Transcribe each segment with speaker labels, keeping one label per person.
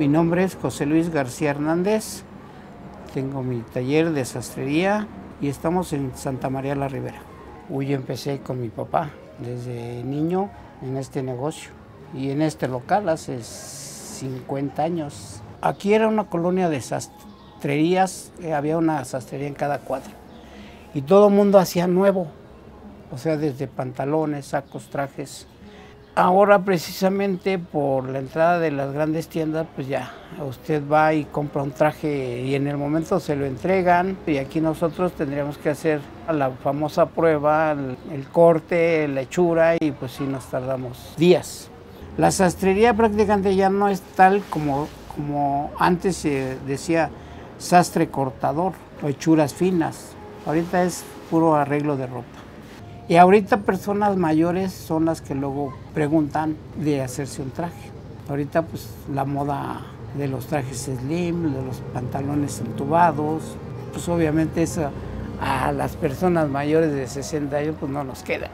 Speaker 1: Mi nombre es José Luis García Hernández, tengo mi taller de sastrería y estamos en Santa María la Ribera. Yo empecé con mi papá desde niño en este negocio y en este local hace 50 años. Aquí era una colonia de sastrerías, había una sastrería en cada cuadra y todo el mundo hacía nuevo, o sea, desde pantalones, sacos, trajes. Ahora precisamente por la entrada de las grandes tiendas, pues ya, usted va y compra un traje y en el momento se lo entregan y aquí nosotros tendríamos que hacer la famosa prueba, el corte, la hechura y pues sí nos tardamos días. La sastrería prácticamente ya no es tal como antes se decía sastre cortador o hechuras finas, ahorita es puro arreglo de ropa. Y ahorita personas mayores son las que luego preguntan de hacerse un traje. Ahorita pues la moda de los trajes slim, de los pantalones entubados, pues obviamente eso a las personas mayores de 60 años pues no nos queda.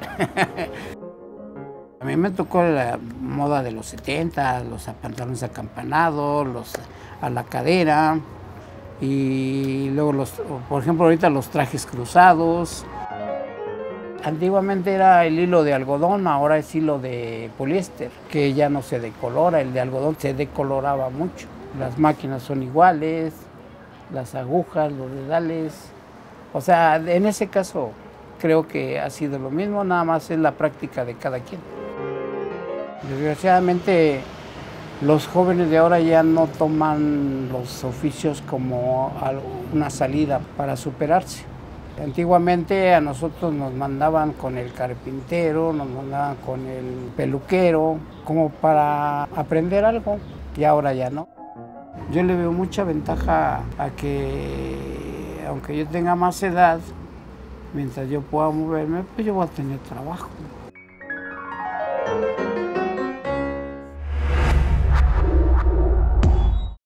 Speaker 1: A mí me tocó la moda de los 70, los pantalones acampanados, los a la cadera y luego por ejemplo ahorita los trajes cruzados. Antiguamente era el hilo de algodón, ahora es hilo de poliéster, que ya no se decolora, el de algodón se decoloraba mucho. Las máquinas son iguales, las agujas, los dedales, o sea, en ese caso creo que ha sido lo mismo, nada más es la práctica de cada quien. Desgraciadamente los jóvenes de ahora ya no toman los oficios como una salida para superarse. Antiguamente a nosotros nos mandaban con el carpintero, nos mandaban con el peluquero, como para aprender algo, y ahora ya no. Yo le veo mucha ventaja a que, aunque yo tenga más edad, mientras yo pueda moverme, pues yo voy a tener trabajo.